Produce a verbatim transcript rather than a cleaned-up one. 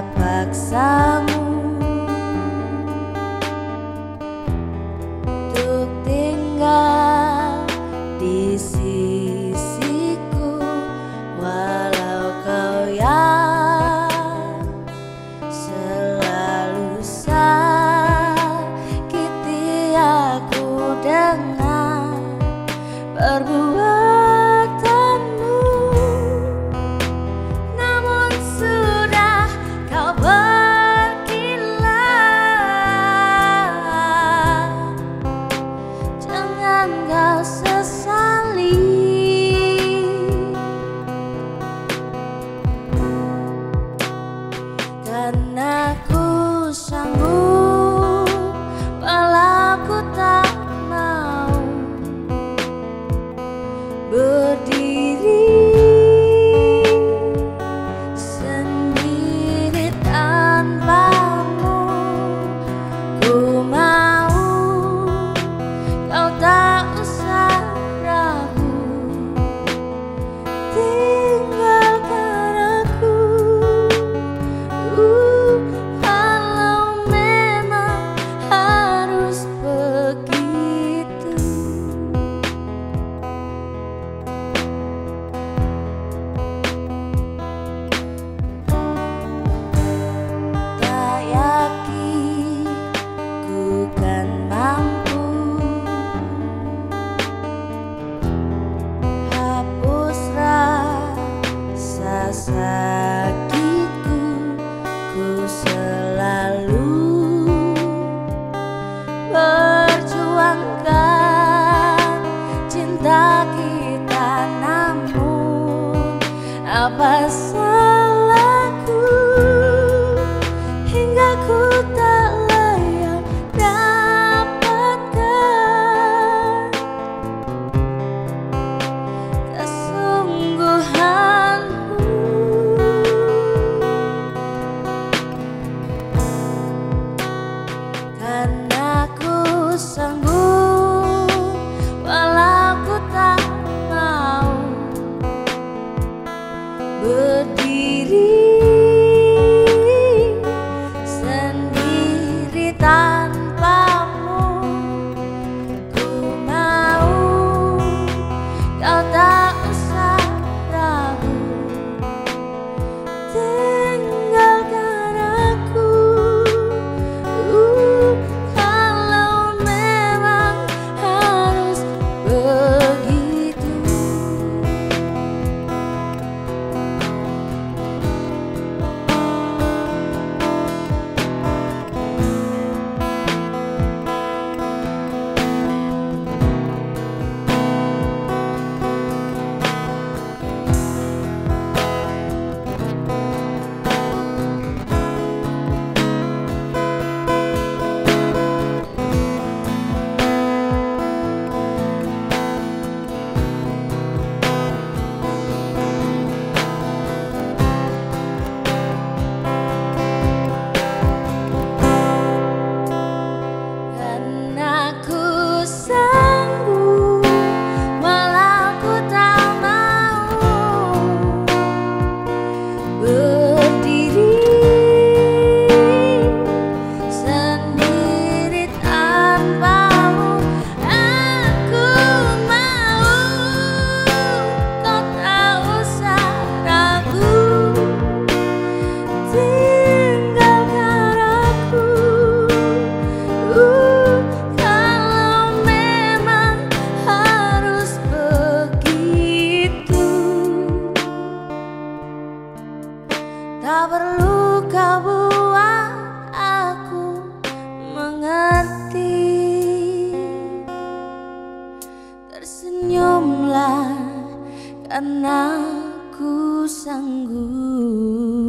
paksamu untuk tinggal di sisiku, walau kau yang selalu sakiti aku dengan perbuatan. Karena ku sanggup, walau ku tak mau berdiri sendiri tanpamu. Ku mau kau tak usah ragu, tinggalkan aku. Sakitku, ku selalu perjuangkan cinta kita, namun apa salahku hingga ku tak layak dapatkan kesungguhan. Karena ku sanggup, walau ku tak mau berdiri sendiri tanpamu. Ku mau kau tak usah ragu, tinggalkan aku. Tak perlu kau buat aku mengerti, tersenyumlah karena ku sanggup.